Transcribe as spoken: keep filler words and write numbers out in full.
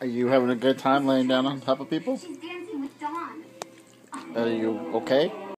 Are you having a good time laying down on top of people? She's dancing with Dawn. Are you okay?